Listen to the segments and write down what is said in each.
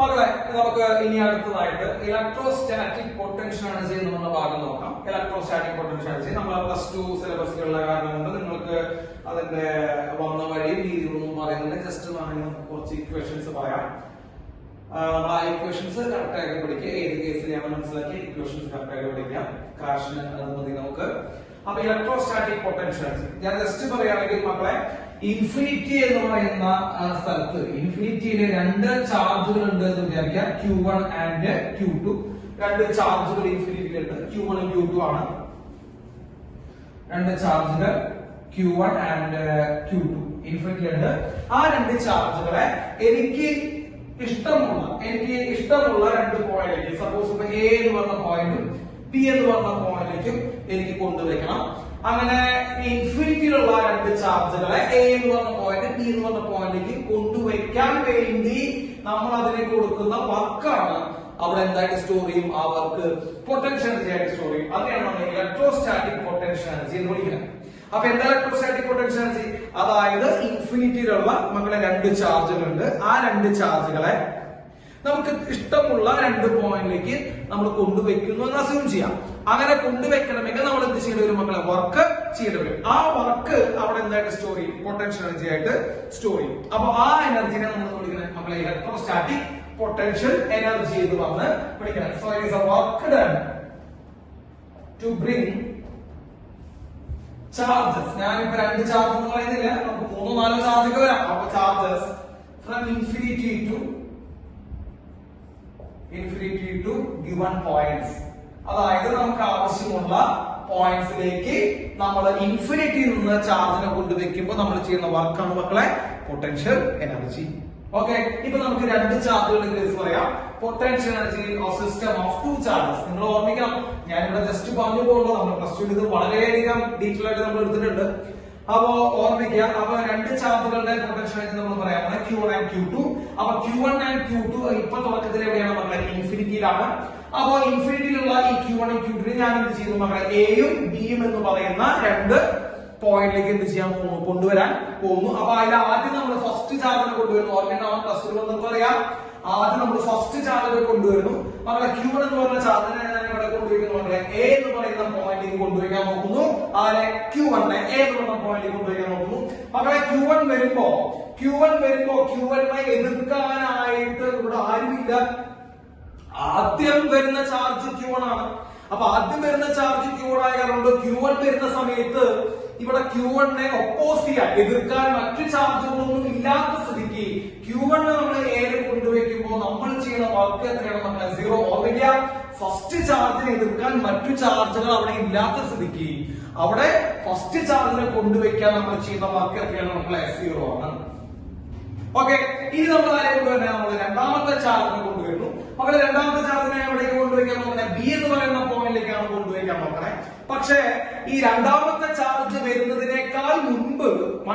മക്കളെ നമുക്ക് ഇനി അടുത്തതായിട്ട് ഇലക്ട്രോസ്റ്റാറ്റിക് പൊട്ടൻഷ്യൽ എനർജി എന്നുള്ള ഭാഗം നോക്കാം. ഇലക്ട്രോസ്റ്റാറ്റിക് പൊട്ടൻഷ്യൽ എനർജി നമ്മൾ +2 സിലബസിലുള്ള കാരണം കൊണ്ട് നിങ്ങൾക്ക് അതിന്റെ വന്ന വഴിയും രീതികളൊന്നും പറയുന്നില്ല. ജസ്റ്റ് നമുക്ക് കുറച്ച് ഇക്വേഷൻസ് പറയാം. ആ ഇക്വേഷൻസ് കറക്റ്റ് ആയിട്ട് പഠിക്കുക. ഏത് കേസിലാണ് മനസ്സിലാക്കി ഇക്വേഷൻസ് കറക്റ്റ് ആയിട്ട് പഠിക്കാം. ക്രാഷിന് അത് മതി നമുക്ക്. അപ്പൊ ഇലക്ട്രോസ്റ്റാറ്റിക് പൊട്ടൻഷ്യൽ എനർജി ഞാൻ ജസ്റ്റ് പറയുകയാണെങ്കിൽ മക്കളെ, ഇൻഫിനിറ്റി എന്ന് പറയുന്ന സ്ഥലത്ത് ഇൻഫിനിറ്റിയില് 2 ചാർജുകൾ ഉണ്ട് എന്ന് വിചാരിക്കാം. Q1 and Q2. 2 ചാർജുകൾ ഇൻഫിനിറ്റിയിലുണ്ട്. Q1 ഉം Q2 ആണ് 2 ചാർജുകൾ. Q1 and Q2 ഇൻഫിനിറ്റിയിലുണ്ട്. ആ 2 ചാർജുകളെ എനിക്ക് ഇഷ്ടമുള്ള 2 പോയിന്റിലേക്ക്, സപ്പോസ് ഇപ്പൊ A എന്ന് പറഞ്ഞ പോയിന്റും B എന്ന് പറഞ്ഞ പോയിന്റിലേക്കും എനിക്ക് കൊണ്ടുവയ്ക്കണം. അങ്ങനെ ഇൻഫിനിറ്റിയിലുള്ള 2 ചാർജുകളെ A എന്ന് പറഞ്ഞ പോയിന്റ് B എന്ന് പറഞ്ഞ പോയിന്റിലേക്ക് കൊണ്ടുവയ്ക്കാൻ വേണ്ടി നമ്മൾ അതിനെ കൊടുക്കുന്ന വർക്കാണ് അവിടെ എന്തായിട്ട് സ്റ്റോർ ചെയ്യും. ആ വർക്ക് പൊട്ടൻഷ്യൽ എനർജി ആയിട്ട് സ്റ്റോർ ചെയ്യും. അതിനെയാണ് നമ്മൾ ഇലക്ട്രോസ്റ്റാറ്റിക് പൊട്ടൻഷ്യൽ എനർജി എന്ന് വിളിക്കുന്നത്. അപ്പൊ എന്താ ഇലക്ട്രോസ്റ്റാറ്റിക് പൊട്ടൻഷ്യൽ എനർജി? അതായത് ഇൻഫിനിറ്റിയിലുള്ള മക്കളെ 2 ചാർജുകൾ ഉണ്ട്. ആ 2 ചാർജുകളെ നമുക്ക് ഇഷ്ടമുള്ള 2 പോയിന്റിലേക്ക് നമ്മൾ കൊണ്ടുവയ്ക്കുന്നു എന്ന് അസ്യൂം ചെയ്യാം. അങ്ങനെ കൊണ്ടുവയ്ക്കണമെങ്കിൽ നമ്മൾ എന്ത് ചെയ്യേണ്ടി വരും മക്കളെ? വർക്ക് ചെയ്യേണ്ടി വരും. ആ വർക്ക് അവിടെ എന്തായിട്ട് സ്റ്റോർ ചെയ്യും? പൊട്ടൻഷ്യൽ എനർജി ആയിട്ട് സ്റ്റോർ ചെയ്യും. അപ്പൊ ആ എനർജിനെ നമ്മൾ വിളിക്കുന്നത് മക്കളെ ഇലക്ട്രോസ്റ്റാറ്റിക് പൊട്ടൻഷ്യൽ എനർജി എന്ന് പറഞ്ഞ് വിളിക്കണം. So it is a work done to bring charges. ഞാനിപ്പോ 2 ചാർജ് എന്ന് പറയുന്നില്ല, നമുക്ക് 3-4 ചാർജൊക്കെ വരാം. അപ്പൊ charges from infinity to given points. അതായത് നമുക്ക് ആവശ്യമുള്ള പോയിന്റ്സിലേക്ക് നമ്മൾ ഇൻഫിനിറ്റിയിൽ നിന്ന് ചാർജിനെ കൊണ്ടുവയ്ക്കുമ്പോൾ നമ്മൾ ചെയ്യുന്ന വർക്കാണ് മക്കളെ പൊട്ടൻഷ്യൽ എനർജി. ഓക്കെ, ഇപ്പൊ നമുക്ക് 2 ചാർജുകളുടെ കേസ് പറയാം. Potential energy of system of 2 charges. നിങ്ങൾ ഓർമ്മിക്കണം, ഞാനിവിടെ ജസ്റ്റ് പറഞ്ഞു പോകുന്നത് നമ്മൾ +2 ഇത് വളരെയധികം ഡീറ്റെയിൽ ആയിട്ട് നമ്മൾ എടുത്തിട്ടുണ്ട്. അപ്പോ ഓർമ്മിക്കുക. അപ്പൊ 2 ചാർജുകളുടെ പൊട്ടൻഷ്യൽ എനർജി നമ്മൾ പറയാം Q1 ആൻഡ് Q2. അപ്പൊ Q1 ആൻഡ് Q2 ഇപ്പൊ തുടക്കത്തിൽ എവിടെയാണ് മക്കളെ? ഇൻഫിനിറ്റിയിലാണ്. അപ്പൊ ഇൻഫിനിറ്റിയിലുള്ള ഈ Q1 ഉം Q2 ഞാൻ എന്ത് ചെയ്യുന്നു മക്കളെ? എയും ബിയും എന്ന് പറയുന്ന 2 പോയിന്റിലേക്ക് എന്ത് ചെയ്യാൻ പോകുന്നു? കൊണ്ടുവരാൻ പോകുന്നു. അപ്പൊ അതിൽ ആദ്യം നമ്മൾ ഫസ്റ്റ് ചാർജിനെ കൊണ്ടുവരുന്നു. ഓർമ്മിക്കണം, +1 പറയാം. ആദ്യം നമ്മൾ ഫസ്റ്റ് ചാർജിനെ കൊണ്ടുവരുന്നു മക്കളെ. Q1 എന്ന് പറഞ്ഞ ചാർജിനെ ഞാൻ ഇവിടെ കൊണ്ടുവയ്ക്കുന്നു മക്കളെ. A എന്ന് പറയുന്ന പോയിന്റിലേക്ക് കൊണ്ടുവയ്ക്കാൻ നോക്കുന്നു. ആരെ? Q1 നെ A എന്ന് പറയുന്ന പോയിന്റിലേക്ക് കൊണ്ടുവയ്ക്കാൻ നോക്കുന്നു മക്കളെ. Q1 വരുമ്പോ Q1 എതിർക്കാനായിട്ട് ഇവിടെ ആരുമില്ല. ആദ്യം വരുന്ന ചാർജ് Q1 ആണ്. അപ്പൊ ആദ്യം വരുന്ന ചാർജ് Q1 ആയ കാരണം Q1 വരുന്ന സമയത്ത് ഇവിടെ Q1 നെ ഒപ്പോസ് ചെയ്യാൻ, എതിർക്കാൻ മറ്റു ചാർജുകളൊന്നും ഇല്ലാത്ത സ്ഥിതിക്ക് Q1 നമ്മൾ ഏറെ കൊണ്ടുവയ്ക്കുമ്പോൾ നമ്മൾ ചെയ്യുന്ന വർക്ക് എത്രയാണ് മക്കളെ? 0. ഓർമ്മിക്കുക, ഫസ്റ്റ് ചാർജിനെ എതിർക്കാൻ മറ്റു ചാർജുകൾ അവിടെ ഇല്ലാത്ത സ്ഥിതിക്ക് അവിടെ ഫസ്റ്റ് ചാർജിനെ കൊണ്ടുവയ്ക്കാൻ നമ്മൾ ചെയ്യുന്ന വർക്ക് എത്രയാണ് മക്കളെ? 0 ആണ്. ഓക്കെ, ഇനി നമ്മൾ ആരെ കൊണ്ടുവരുന്നത്? നമ്മൾ രണ്ടാമത്തെ ചാർജിനെ കൊണ്ടുവരുന്നു മക്കളെ. രണ്ടാമത്തെ ചാർജിനെ എവിടേക്ക് കൊണ്ടുവയ്ക്കാൻ നോക്കണേ? B എന്ന് പറയുന്ന പോയിന്റിലേക്കാണ് കൊണ്ടുവയ്ക്കാൻ നോക്കണേ. പക്ഷേ ഈ രണ്ടാമത്തെ ചാർജ് വരുന്നതിനേക്കാൾ മുൻപ്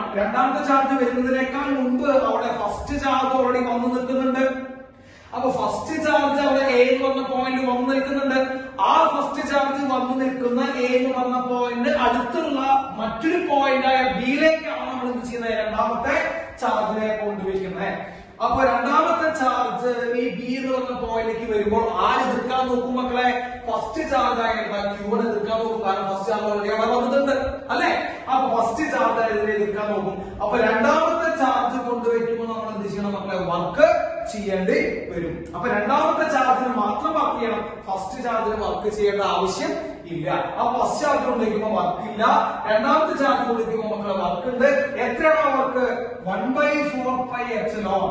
അവിടെ ഫസ്റ്റ് ചാർജ് ഓൾറെഡി വന്നു നിൽക്കുന്നുണ്ട്. അപ്പൊ ഫസ്റ്റ് ചാർജ് അവിടെ A എന്ന് പറഞ്ഞ പോയിന്റ് വന്നു നിൽക്കുന്നുണ്ട്. ആ ഫസ്റ്റ് ചാർജ് വന്നു നിൽക്കുന്ന A എന്ന് പറഞ്ഞ പോയിന്റ് അടുത്തുള്ള മറ്റൊരു പോയിന്റ് ആയ ബിയിലേക്കാണ് നമ്മൾ എന്ത് ചെയ്യുന്നത്? രണ്ടാമത്തെ ചാർജിനെ കൊണ്ടുവയ്ക്കുന്നത്. അപ്പൊ രണ്ടാമത്തെ ചാർജ് ഈ ബി എന്ന് പറഞ്ഞ പോയിന്റിലേക്ക് വരുമ്പോൾ ആര് എതിർക്കാൻ നോക്കും മക്കളെ? ഫസ്റ്റ് ചാർജ് ആയിട്ട് Q1 എതിർക്കാൻ നോക്കും. കാരണം ഫസ്റ്റ് ചാർജ് ഓൾറെഡി അവിടെ വന്നിട്ടുണ്ട് അല്ലെ? അപ്പൊ ഫസ്റ്റ് ചാർജ് ഇതിനെ എതിർക്കാൻ നോക്കും. അപ്പൊ രണ്ടാമത്തെ ചാർജ് കൊണ്ടുവയ്ക്കുമ്പോൾ നമ്മൾ എന്ത് ചെയ്യണം മക്കളെ? വർക്ക് ചെയ്യേണ്ടി വരും. അപ്പൊ രണ്ടാമത്തെ ചാർജിന് മാത്രം വർക്ക് ചെയ്യണം, ഫസ്റ്റ് ചാർജിന് വർക്ക് ചെയ്യേണ്ട ആവശ്യം ഇല്ല. ആ ഫസ്റ്റ് ചാർജ് കൊണ്ടുവയ്ക്കുമ്പോൾ വർക്ക് ഇല്ല, രണ്ടാമത്തെ ചാർജ് കൊണ്ടുവയ്ക്കുമ്പോൾ മക്കളെ വർക്ക് ഉണ്ട്. എത്രയാണ് വർക്ക്? 1/4πε.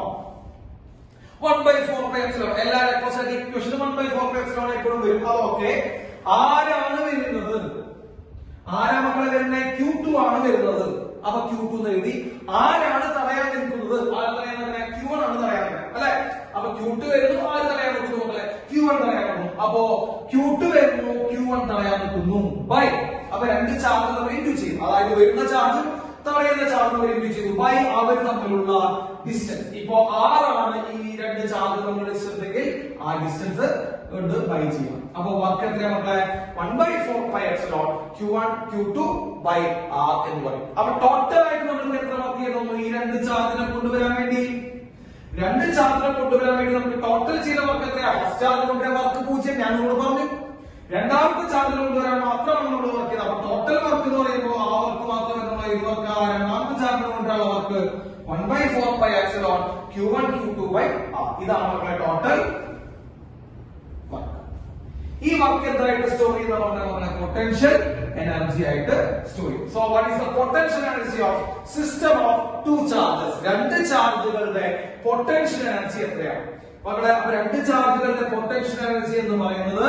1/4πε. എല്ലാ ഇലക്ട്രോസ്റ്റാറ്റിക് ഇക്വേഷനും 1/4πε എപ്പോഴും വരും. അതൊക്കെ ആരാണ് വരുന്നത്? ആരാ മക്കളെ വരുന്നത്? Q2 ആണ് വരുന്നത്. അപ്പൊ Q2 എന്ന് എഴുതി. ആരാണ് തടയാൻ നിൽക്കുന്നത്? ആര് തടയാൻ നിൽക്കുന്നത്? Q1 ആണ് തടയാൻ നിൽക്കുന്നത് അല്ലെ? അപ്പൊ Q2 വരുന്നു, ആര് തടയാൻ നിൽക്കുന്നു മക്കളെ? Q1 തടയാൻ നിൽക്കുന്നു. അപ്പോ Q2 വരുന്നു, Q1 തടയാൻ നിൽക്കുന്നു ബൈ. അപ്പൊ 2 ചാർജ് നമ്മൾ ഇൻഡ്യൂ ചെയ്യും. അതായത് വരുന്ന ചാർജും തടയുന്ന ചാർജ് നമ്മൾ ഇൻഡ്യൂ ചെയ്തു ബൈ അവർ തമ്മിലുള്ള ഡിസ്റ്റൻസ്. ഇപ്പോ R ആണ് ഈ 2 ചാർജ് തമ്മിലുള്ള ഡിസ്റ്റൻസ് എങ്കിൽ ആ ഡിസ്റ്റൻസ് കൊണ്ട് ബൈ ചെയ്യണം. അപ്പൊ വർക്ക് എത്രയാണ് മക്കളെ? 1/4πε Q1 Q2 ബൈ R എന്ന് പറയും. അപ്പൊ ടോട്ടൽ ആയിട്ട് നമ്മൾ എത്ര വർക്ക് ചെയ്യണം? ഈ 2 ചാർജിനെ കൊണ്ടുവരാൻ വേണ്ടി രണ്ട് ചാർജിനെ കൊണ്ടുവരാൻ വേണ്ടി നമുക്ക് ടോട്ടൽ ചെയ്ത വർക്ക് എത്രയാണ്? ഫസ്റ്റ് ചാർജ് കൊണ്ടുവരാൻ വർക്ക് 0 ഞാൻ നിങ്ങളോട് പറഞ്ഞു. രണ്ടാമത്തെ ചാർജിൽ കൊണ്ടുവരാൻ മാത്രമാണ് നമ്മൾ വർക്ക് ചെയ്തത്. അപ്പൊ ടോട്ടൽ വർക്ക് എന്ന് പറയുമ്പോൾ ആ വർക്ക് മാത്രം എന്നുള്ള ഇത് വർക്ക് രണ്ടാമത്തെ ചാർജിൽ കൊണ്ടുവരാനുള്ള വർക്ക് 1/4πε Q1 Q2/r. ഇതാണ് നമ്മുടെ ടോട്ടൽ വർക്ക്. ഈ വർക്ക് എന്തായിട്ട് സ്റ്റോർ ചെയ്യുന്ന പറഞ്ഞ പൊട്ടൻഷ്യൽ എനർജി ആയിട്ട് സ്റ്റോർ ചെയ്യും. So what is the potential energy of system of two charges? രണ്ട് ചാർജുകളുടെ പൊട്ടൻഷ്യൽ എനർജി എത്രയാണ് മക്കളെ? അപ്പൊ രണ്ട് ചാർജുകളുടെ പൊട്ടൻഷ്യൽ എനർജി എന്ന് പറയുന്നത്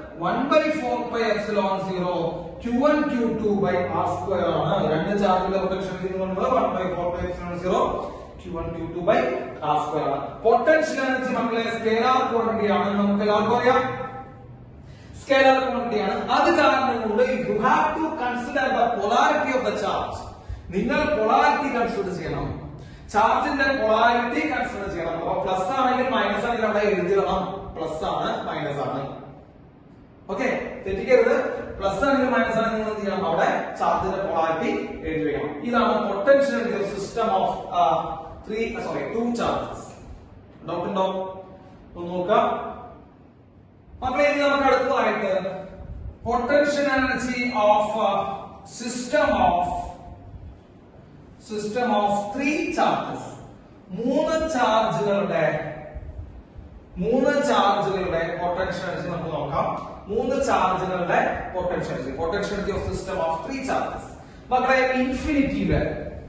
1/4πε0 Q1 Q2/r² ആണ്. രണ്ട് ചാർജുകളുടെ പൊട്ടൻഷ്യൽ എനർജി എന്ന് പറയുന്നത് 1/4πε0 Q1 Q2/r² ആണ്. പൊട്ടൻഷ്യൽ എനർജി മക്കളെ സ്കേലാർ ക്വാണ്ടിറ്റി ആണ്. നമുക്ക് എല്ലാവർക്കും അറിയാം സ്കേലാർ ക്വാണ്ടിറ്റി ആണ്. അത് കാരണം കൊണ്ട് you have to consider the polarity of the charge. നിങ്ങൾ പൊളാരിറ്റി കൺസിഡർ ചെയ്യണം. ചാർജിന്റെ പൊളാരിറ്റി കൺസിഡർ ചെയ്യണം. അപ്പൊ പ്ലസ് ആണെങ്കിൽ മൈനസ് ആണെങ്കിൽ അവിടെ എഴുതിയിടണം. പ്ലസ് ആണ് മൈനസ് ആണ്. ഓക്കെ, തെറ്റിക്കരുത്. പ്ലസ് ആണെങ്കിൽ മൈനസ് ആണെങ്കിൽ എന്ത് ചെയ്യണം? അവിടെ ചാർജിന്റെ പൊളാരിറ്റി എഴുതി വെക്കണം. ഇതാണ് potential energy of system of two charges. Doubt ഉണ്ടോ? ഒന്ന് നോക്കാം മക്കളെ. ഇനി നമുക്ക് അടുത്തതായിട്ട് potential energy of system of 3 charges. മൂന്ന് ചാർജുകളുടെ പൊട്ടൻഷ്യൽ എനർജി നമുക്ക് നോക്കാം. മൂന്ന് ചാർജുകളുടെ potential energy of system of 3 charges. മക്കളെ ഇൻഫിനിറ്റിയില്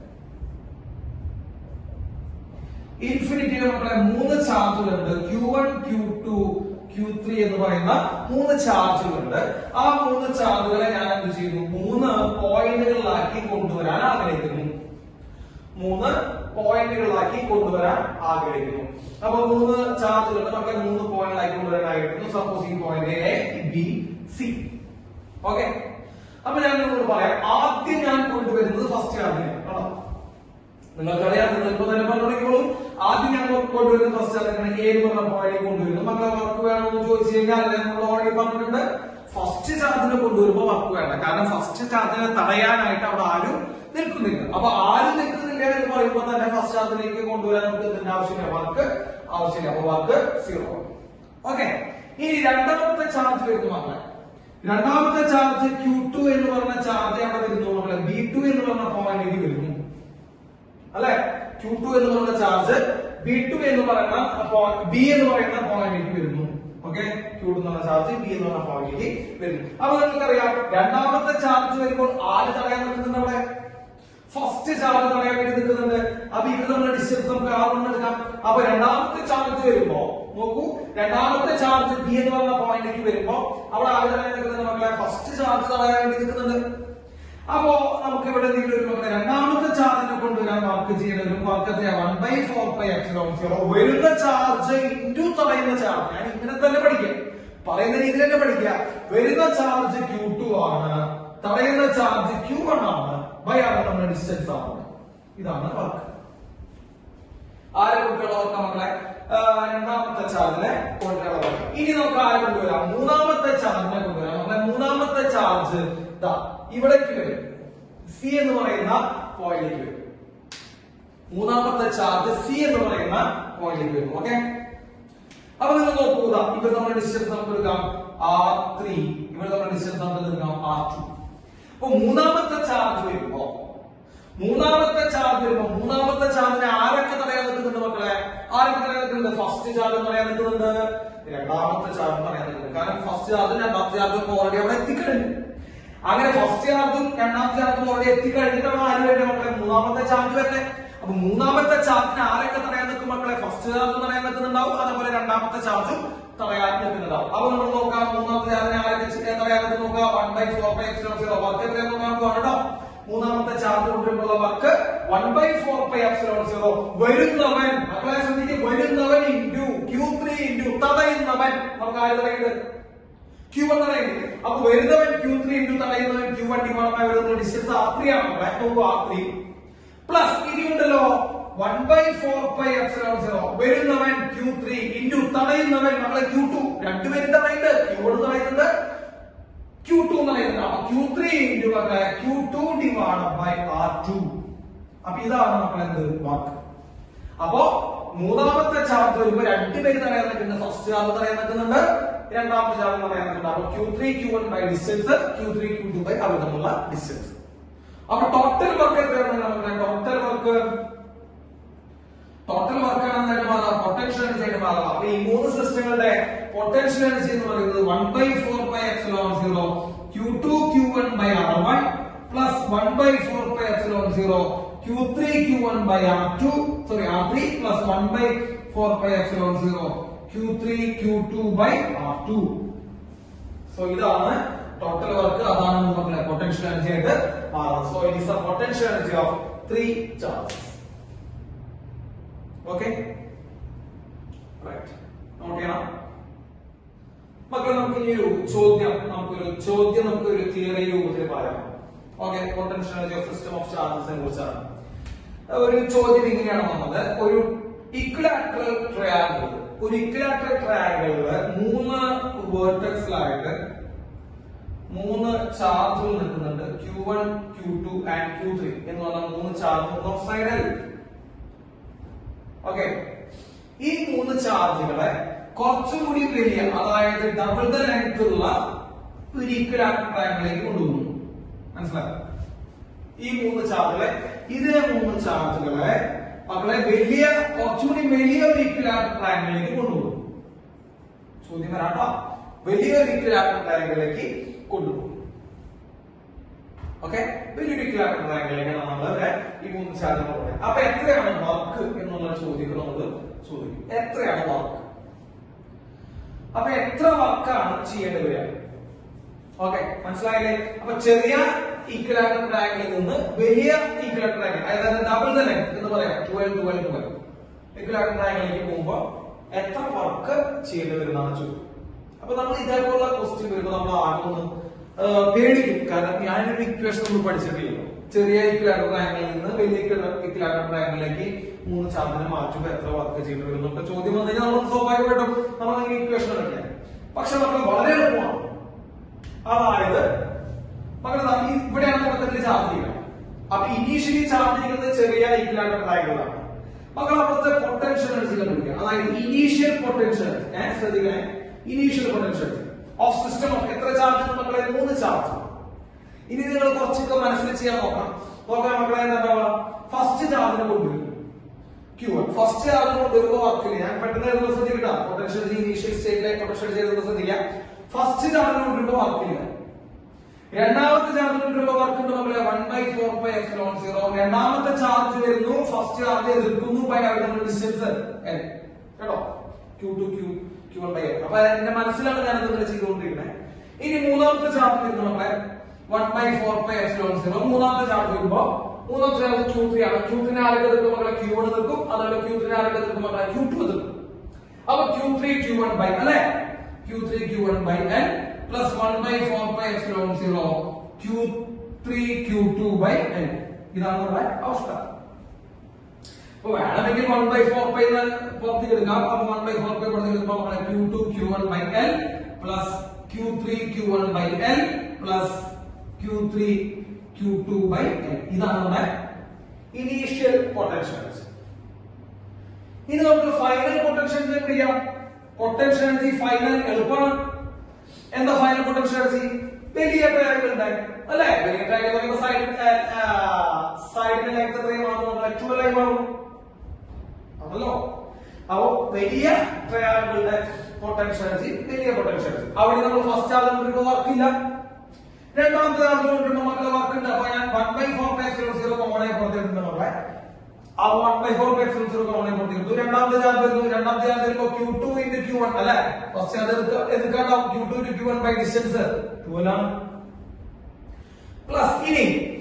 മക്കളെ മൂന്ന് ചാർജുകളുണ്ട്. Q1 Q2 Q3 എന്ന് പറയുന്ന മൂന്ന് ചാർജുകളുണ്ട്. ആ മൂന്ന് ചാർജുകളെ ഞാൻ എന്ത് ചെയ്യുന്നു? 3 പോയിന്റുകളിലാക്കി കൊണ്ടുവരാൻ ആഗ്രഹിക്കുന്നു. അപ്പൊ 3 ചാർജുകളുണ്ട് മക്കളെ. 3 പോയിന്റിലാക്കി കൊണ്ടുവരാൻ ആഗ്രഹിക്കുന്നു. സപ്പോസ് ഈ point A B C. Okay, അപ്പൊ ഞാൻ നിങ്ങളോട് പറയാം. ആദ്യം ഞാൻ കൊണ്ടുവരുന്നത് ഫസ്റ്റ് ചാർജിനെ. നിങ്ങൾക്കറിയാം, നിങ്ങൾ ഇപ്പൊ തന്നെ പറഞ്ഞോളൂ. ആദ്യം ഞാൻ കൊണ്ടുവരുന്നത് ഫസ്റ്റ് ചാർജിനെ A എന്ന് പറഞ്ഞ പോയിന്റ് കൊണ്ടുവരുന്നു. മക്കളെ വർക്ക് വേണമെന്ന് ചോദിച്ചു കഴിഞ്ഞാൽ നമ്മൾ ഓൾറെഡി പറഞ്ഞിട്ടുണ്ട്, ഫസ്റ്റ് ചാർജിനെ കൊണ്ടുവരുമ്പോൾ വർക്ക് വേണ്ട. കാരണം ഫസ്റ്റ് ചാർജിനെ തടയാനായിട്ട് അവിടെ ആരും നിൽക്കുന്നില്ല. അപ്പൊ ആരും നിൽക്കുന്നില്ല എന്ന് പറയുമ്പോൾ തന്നെ ഫസ്റ്റ് ചാർജിലേക്ക് കൊണ്ടുവരാൻ നമുക്ക് ഇതിന്റെ ആവശ്യമില്ല, വർക്ക് ആവശ്യമില്ല. അപ്പൊ വർക്ക് 0. ഓക്കെ, ഇനി രണ്ടാമത്തെ ചാർജ് വരുന്നു മക്കളെ. രണ്ടാമത്തെ ചാർജ് Q2 എന്ന് പറഞ്ഞ ചാർജ് അവിടെ വരുന്നു മക്കളെ. B2 എന്ന് പറഞ്ഞ പോയിന്റിലേക്ക് വരുന്നു അല്ലെ. Q2 എന്ന് പറയുന്ന ചാർജ് B2 എന്ന് പറയുന്ന B എന്ന് പറയുന്ന പോയിന്റിലേക്ക് വരുന്നു. ഓക്കെ, Q2 എന്ന് പറഞ്ഞ ചാർജ് B എന്ന് പറഞ്ഞ പോയിന്റിലേക്ക് വരുന്നു. അപ്പൊ നിങ്ങൾക്കറിയാം, രണ്ടാമത്തെ ചാർജ് വരുമ്പോൾ ആര് തടയാൻ നിൽക്കുന്നുണ്ട്? അവിടെ ഫസ്റ്റ് ചാർജ് തടയാൻ വേണ്ടി നിൽക്കുന്നുണ്ട്. അപ്പൊ ഇവിടെ നമ്മുടെ ഡിസ്റ്റൻസ് നമുക്ക് R1 എടുക്കാം. അപ്പൊ രണ്ടാമത്തെ ചാർജ് വരുമ്പോ നോക്കൂ, രണ്ടാമത്തെ ചാർജ് B എന്ന് പറഞ്ഞ പോയിന്റിലേക്ക് വരുമ്പോ അവിടെ ആര് തടയാൻ നിൽക്കുന്നുണ്ട് മക്കളെ? ഫസ്റ്റ് ചാർജ് തടയാൻ വേണ്ടി നിൽക്കുന്നുണ്ട്. അപ്പോ നമുക്ക് ഇവിടെ രണ്ടാമത്തെ ചാർജിനെ കൊണ്ടുവരാൻ വർക്ക് ചെയ്യുന്ന വർക്ക് 1/4πε0 വരുന്ന ചാർജ് ഇൻറ്റു തടയുന്ന ചാർജ്. ഞാൻ ഇങ്ങനെ തന്നെ പഠിക്കാം, പറയുന്ന രീതിയിൽ തന്നെ പഠിക്കുക. വരുന്ന ചാർജ് Q2 ആണ്, തടയുന്ന ചാർജ് Q1 ആണ്. നമ്മുടെ ഡിസ്റ്റൻസ് ആണ്. ഇതാണ് വർക്ക്. ആരെ കൊണ്ടുള്ള വർക്ക് മക്കളെ? രണ്ടാമത്തെ ചാർജിനെ കൊണ്ടുള്ള വർക്ക്. ഇനി നമുക്ക് ആരെ കൊണ്ടുവരാം? മൂന്നാമത്തെ ചാർജിനെ കൊണ്ടുവരാം മക്കളെ. മൂന്നാമത്തെ ചാർജ് ഇവിടേക്ക് വരും. C എന്ന് പറയുന്ന പോയിന്റിലേക്ക് വരും. മൂന്നാമത്തെ ചാർജ് C എന്ന് പറയുന്ന പോയിന്റിലേക്ക് വരും. ഓക്കെ, അപ്പൊ നിങ്ങൾ നോക്കുക, ഇവിടെ നമ്മുടെ ഡിസ്റ്റൻസ് നമുക്ക് എടുക്കാം R3, ഇവിടെ നമ്മുടെ ഡിസ്റ്റൻസ് നമുക്ക് എടുക്കാം R2. അപ്പൊ മൂന്നാമത്തെ ചാർജ് വരുമ്പോ മൂന്നാമത്തെ ചാർജിനെ ആരൊക്കെ തടയാൻ നിൽക്കുന്നുണ്ട് മക്കളെ? ആരൊക്കെ തടയാൻ നിൽക്കുന്നുണ്ട്? ഫസ്റ്റ് ചാർജ് തടയാൻ നിൽക്കുന്നുണ്ട്, രണ്ടാമത്തെ ചാർജ് തടയാൻ നിൽക്കുന്നുണ്ട്. കാരണം ഫസ്റ്റ് ചാർജും രണ്ടാമത്തെ ചാർജും ഓൾറെഡി അവിടെ എത്തിക്കഴിഞ്ഞു. അങ്ങനെ ഫസ്റ്റ് ചാർജും രണ്ടാമത്തെ ചാർജും ഓൾറെഡി എത്തിക്കഴിഞ്ഞിട്ടാണ് ആര് വരുന്നത് മക്കളെ? മൂന്നാമത്തെ ചാർജ് വരുന്നത്. അപ്പൊ മൂന്നാമത്തെ ചാർജിനെ ആരൊക്കെ തടയാൻ നിൽക്കും മക്കളെ? ഫസ്റ്റ് ചാർജ് തടയാൻ നിൽക്കുന്നുണ്ടാവും, അതേപോലെ രണ്ടാമത്തെ ചാർജും തടയാൻ നിൽക്കുന്നുണ്ടാവും. അപ്പൊ നമ്മൾ നോക്കാം, മൂന്നാമത്തെ ചാർജിനെ ആരൊക്കെ തടയാൻ നിൽക്കും നോക്കാം. 1/4πε0 വർക്ക് എത്രയാണ് നോക്കാൻ കേട്ടോ. മൂന്നാമത്തെ ചാർജ് കൊണ്ടുള്ള വർക്ക് 1/4πε0. വരുന്നവൻ മക്കളെ ശ്രദ്ധിക്കും, വരുന്നവൻ ഇൻറ്റു Q3 ഇൻറ്റു തടയുന്നവൻ. നമുക്ക് ആര് തടയുന്നത്? Q1 തടയുന്നത്. അപ്പൊ വരുന്നവൻ Q3 ഇൻറ്റു തടയുന്നവൻ Q1 വരുന്ന ഡിസ്റ്റൻസ് R3 ആണ്. R3 plus ഇനിയുണ്ടല്ലോ 1/4πε0. വരുന്നവൻ Q3 ഇൻറ്റു തടയുന്നവൻ മക്കളെ Q2. രണ്ടുപേരും തടയുന്നുണ്ട്, Q1 തടയുന്നുണ്ട്, Q2 തടയുന്നുണ്ട്. അപ്പൊ Q3 ഇൻറ്റു മക്കളെ Q2 ഡിവൈഡഡ് ബൈ R2. അപ്പൊ ഇതാണ് മക്കളെ എന്ത് വർക്ക്. അപ്പോ മൂന്നാമത്തെ ചാർജ് വരുമ്പോൾ രണ്ടുപേര് തടയാൻ നിൽക്കുന്നുണ്ട്. ഫസ്റ്റ് ചാർജ് തടയാൻ നിൽക്കുന്നുണ്ട്, രണ്ടാമത്തെ ചാർജ് തടയാൻ നിൽക്കുന്നുണ്ട്. അപ്പൊ Q3 Q1 by distance, Q3 Q2 by അവിടെ നിന്നുള്ള ഡിസ്റ്റൻസ്. അപ്പൊ ടോട്ടൽ വർക്ക് എത്രയാണ് നമുക്ക്? ടോട്ടൽ വർക്ക് ആണെന്ന് മാറാം, പൊട്ടൻഷ്യൽ എനർജി മാറാം. അപ്പൊ ഈ മൂന്ന് സിസ്റ്റങ്ങളുടെ പൊട്ടൻഷ്യൽ എനർജി എന്ന് പറയുന്നത് 1/4πε0 Q2 Q1 by R1 plus 1/4πε0 Q3 Q1 by R3 plus 1/4πε0 Q3 Q2 by R2. So ഇതാണ് ടോട്ടൽ വർക്ക്, അതാണ് നമ്മുടെ പൊട്ടൻഷ്യൽ എനർജി ആയിട്ട് മാറുന്നത്. So it is the potential energy of 3 charges. Okay, right, note ചെയ്യണം മക്കളെ. നമുക്ക് ഇനി ഒരു ചോദ്യം നമുക്കൊരു തിയറി രൂപത്തിൽ പറയാം. Okay, potential energy of system of ചാർജസിനെ കുറിച്ചാണ്. ഒരു ചോദ്യം ഇങ്ങനെയാണ് വന്നത്. ഒരു ഇക്വിലാറ്ററൽ ട്രയാങ്കിളില് 3 വേർട്ടക്സിലായിട്ട് 3 ചാർജുകൾ നിൽക്കുന്നുണ്ട്. Q1 Q2 ആൻഡ് Q3 എന്ന് പറഞ്ഞ 3 ചാർജ് ഓഫ് സൈഡിൽ. ഓക്കെ, ഈ 3 ചാർജുകളെ കുറച്ചുകൂടി വലിയ, അതായത് ഡബിൾ ദ ലെങ്ത് ഉള്ള ഒരു ഇക്വിലാറ്ററൽ ട്രയാങ്കിളിലേക്ക് കൊണ്ടുപോകുന്നു. മനസ്സിലായോ? ഈ 3 ചാർജുകളെ മക്കളെ കുറച്ചുകൂടി വലിയ ഒരു ഇക്വിലാറ്ററൽ ട്രയാങ്കിളിലേക്ക് കൊണ്ടുപോകും. ചോദ്യം വരാട്ടോ, വലിയൊരു ഇക്വിലാറ്ററൽ ട്രയാങ്കിളിലേക്ക് കൊണ്ടുപോകും. ഓക്കെ, വലിയൊരു ഇക്വിലാറ്ററൽ ട്രയാങ്കിളിലേക്കാണ് നമ്മള് ഈ 3 ചാർജുകൾ പറയുന്നത്. അപ്പൊ എത്രയാണ് വർക്ക് എന്നുള്ള ചോദ്യങ്ങൾ നമ്മൾ ചോദിക്കും. എത്രയാണ് വർക്ക്? അപ്പൊ എത്ര വർക്കാണ് ചെയ്യേണ്ടി വരിക? ഓക്കെ, മനസ്സിലായില്ലേ? അപ്പൊ ചെറിയ ഇക്വിലാറ്ററൽ ട്രയാങ്കിളിൽ നിന്ന് വലിയ ഇക്വിലാറ്ററൽ ട്രയാങ്കിൾ, അതായത് ഡബിൾ ദ ലെങ്ത് എന്ന് പറയാം, 12 ഇക്വിലാറ്ററൽ ട്രയാങ്കിളിലേക്ക് പോകുമ്പോൾ എത്ര വർക്ക് ചെയ്യേണ്ടി വരുന്നതാണ് ചോദ്യം. അപ്പൊ നമ്മൾ ഇതേപോലുള്ള ക്വസ്റ്റ്യൻ വരുമ്പോൾ നമ്മൾ ആദ്യം ഒന്ന് പേടിക്കും. കാരണം ഞാനൊരു ഇക്വേഷൻ ഒന്നും പഠിച്ചിട്ടില്ലല്ലോ. ചെറിയ ഇക്വിലാറ്ററൽ ട്രയാങ്കിളിൽ നിന്ന് വലിയ ഇക്വിലാറ്ററൽ ട്രയാങ്കിളിലേക്ക് 3 ചാർജിനെ മാറ്റുമ്പോൾ എത്ര വർക്ക് ചെയ്യേണ്ടി വരും എന്നൊക്കെ ചോദ്യം വന്നു കഴിഞ്ഞാൽ നമ്മൾ സ്വാഭാവികമായിട്ടും നമ്മൾ ഇക്വേഷൻ എടുക്കാം. പക്ഷെ നമ്മൾ വളരെ എളുപ്പമാണ്. അതായത് ഇവിടെയാണ് തുടക്കത്തിൽ ചാർജ് ചെയ്യുക. അപ്പൊ ഇനീഷ്യലി ചാർജ് ചെയ്യുന്നത് ചെറിയ ഇക്വിലാറ്ററൽ ട്രയാങ്കിളാണ്. മക്കൾ അവിടുത്തെ പൊട്ടൻഷ്യൽ എനർജി കണ്ടുപിടിക്കുക. അതായത് ഇനീഷ്യൽ പൊട്ടൻഷ്യൽ എനർജി, ശ്രദ്ധിക്കണേ, initial potential of system of എത്ര ചാർജ്? മക്കളെ 3 ചാർജ്. ഇനി നിങ്ങൾ കുറച്ചൊക്കെ മനസ്സിൽ ചെയ്യാൻ നോക്കാം മക്കളെ. എന്താ ഫസ്റ്റ് ചാർജിനെ കൊണ്ടുവരും Q1. ഫസ്റ്റ് ചാർജിനെ കൊണ്ടുവരുമ്പോൾ വർക്കില്ല. ഞാൻ പെട്ടെന്ന് എഴുതുന്ന ശ്രദ്ധിക്കാം. പൊട്ടൻഷ്യൽ ഇനീഷ്യൽ സ്റ്റേറ്റിലെ പൊട്ടൻഷ്യൽ ചെയ്തെന്ന് ശ്രദ്ധിക്കാം. ഫസ്റ്റ് ചാർജിനെ കൊണ്ടുവരുമ്പോൾ വർക്കില്ല. രണ്ടാമത്തെ ചാർജ് കൊണ്ടുവരുമ്പോൾ വർക്ക് ഉണ്ട് മക്കളെ 1/4πε0. രണ്ടാമത്തെ ചാർജ് വരുന്നു, ഫസ്റ്റ് ചാർജ് എതിർക്കുന്നു ബൈ അവിടെ ഡിസ്റ്റൻസ് കേട്ടോ, Q2 Q1 ബൈ. അപ്പൊ എന്റെ മനസ്സിലാണ് ഞാൻ ഇത് ചെയ്തുകൊണ്ടിരിക്കുന്നത്. ഇനി മൂന്നാമത്തെ ചാർജ് വരുന്നു മക്കളെ 1/4πε0. മൂന്നാമത്തെ ചാർജ് വരുമ്പോ മൂന്നാമത്തെ ചാർജ് Q3 ആണ്. Q3 ആരൊക്കെ എതിർക്കും മക്കളെ? Q1 എതിർക്കും. അതുപോലെ Q3 ആരൊക്കെ എതിർക്കും മക്കളെ? Q2 എതിർക്കും. അപ്പൊ Q3 Q1 ബൈ അല്ലെ, Q3 Q1 by N plus 1/4πε0 Q3 Q2 by N. ഇതാണ് നമ്മുടെ അവസ്ഥ. അപ്പൊ വേണമെങ്കിൽ 1/4π പുറത്തേക്ക് എടുക്കാം. അപ്പൊ 1/4π പുറത്തേക്ക് എടുക്കുമ്പോൾ നമ്മളെ Q2 Q1 by L plus Q3 Q1 by L plus Q3 Q2 by L. ഇതാണ് നമ്മുടെ ഇനീഷ്യൽ പൊട്ടൻഷ്യൽ. ഇനി നമുക്ക് ഫൈനൽ പൊട്ടൻഷ്യൽ ചെയ്യാം. പൊട്ടൻഷ്യൽ എനർജി ഫൈനൽ എളുപ്പമാണ്. എന്താ ഫൈനൽ പൊട്ടൻഷ്യൽ എനർജി? വലിയ ട്രയാങ്കിൾ ഉണ്ടായി അല്ലെ, വലിയ ട്രയാങ്കിൾ പറയുമ്പോൾ സൈഡിന്റെ ലെങ്ത് എത്രയും മാറും? 12 ആയി മാറും അതല്ലോ. അപ്പൊ വലിയ ട്രയാങ്കിളുടെ പൊട്ടൻഷ്യൽ എനർജി, വലിയ പൊട്ടൻഷ്യൽ എനർജി. അവിടെ നമ്മൾ ഫസ്റ്റ് ചാർജ് കൊണ്ടിരുമ്പോൾ വർക്കില്ല. രണ്ടാമത്തെ ചാർജ് കൊണ്ടിരുമ്പോൾ മക്കളെ വർക്ക് ഉണ്ട്. അപ്പൊ ഞാൻ 1/4πε0 കോമണായി പുറത്തെടുക്കുന്ന മക്കളെ ആ 1/4πε0 കോമണായി പുറത്തെടുത്തു. രണ്ടാമത്തെ ചാർജ് വരുന്നു. രണ്ടാമത്തെ ചാർജ് വരുമ്പോൾ Q2 into Q1 അല്ലെ, ഫസ്റ്റ് ചാർജ് എടുക്കാണ്ടാവും. Q2 into Q1 by distance 12 ആണ്. പ്ലസ് ഇനി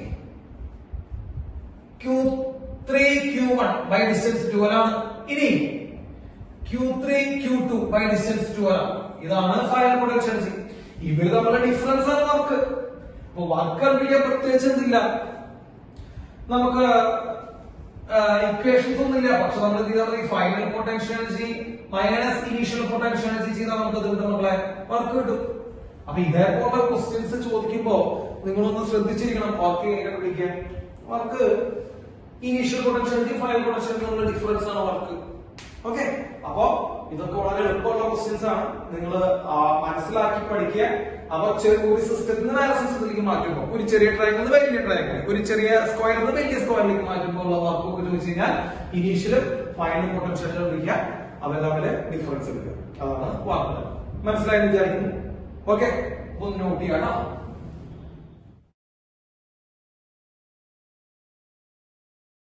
Q3 Q1 ബൈ ഡിസ്റ്റൻസ് 12 ആണ്. ഇനി Q3 Q2 ബൈ ഡിസ്റ്റൻസ് 12 ആണ്. ഇതാണ് ഫൈനൽ പൊട്ടൻഷ്യൽ എനർജി. ഇവര് തമ്മിലുള്ള ഡിഫറൻസ് ആണ് വർക്ക്. അപ്പൊ വർക്ക് കണ്ടുപിടിക്കാൻ പ്രത്യേകിച്ച് എന്തില്ല, നമുക്ക് ഇക്വേഷൻസ് ഒന്നുമില്ല. പക്ഷെ നമ്മൾ എന്ത് ചെയ്താൽ ഈ final potential energy minus initial potential energy ചെയ്താൽ നമുക്ക് അത് കിട്ടും, നമ്മളെ വർക്ക് കിട്ടും. അപ്പൊ ഇതേപോലെ ക്വസ്റ്റ്യൻസ് ചോദിക്കുമ്പോ നിങ്ങളൊന്ന് ശ്രദ്ധിച്ചിരിക്കണം. വർക്ക് കണ്ടുപിടിക്കാൻ work initial potential energy final potential energy difference ആണ് വർക്ക്. ഓക്കെ, അപ്പൊ ഇതൊക്കെ വളരെ എളുപ്പമുള്ള ക്വസ്റ്റ്യൻസ് ആണ്, നിങ്ങൾ മനസ്സിലാക്കി പഠിക്കുക. അപ്പൊ ഒരു സിസ്റ്റത്തിൽ നിന്ന് വേറെ സിസ്റ്റത്തിലേക്ക് മാറ്റുമ്പോൾ, ഒരു ചെറിയ ട്രയാങ്കിൾ വലിയ ട്രയാങ്കിൾ, ഒരു ചെറിയ സ്ക്വയറിൽ നിന്ന് വലിയ സ്ക്വയറിലേക്ക് മാറ്റുമ്പോൾ ഉള്ള വർക്കൊക്കെ ചോദിച്ചു കഴിഞ്ഞാൽ ഇനീഷ്യലും ഫൈനൽ പൊട്ടൻഷ്യൽ എടുക്കുക, അവർ തമ്മിൽ ഡിഫറൻസ് എടുക്കുക. അതാണ് വാർത്ത. മനസ്സിലായെന്ന് വിചാരിക്കുന്നു. ഓക്കെ, ഒന്ന് നോട്ട് ചെയ്യാം.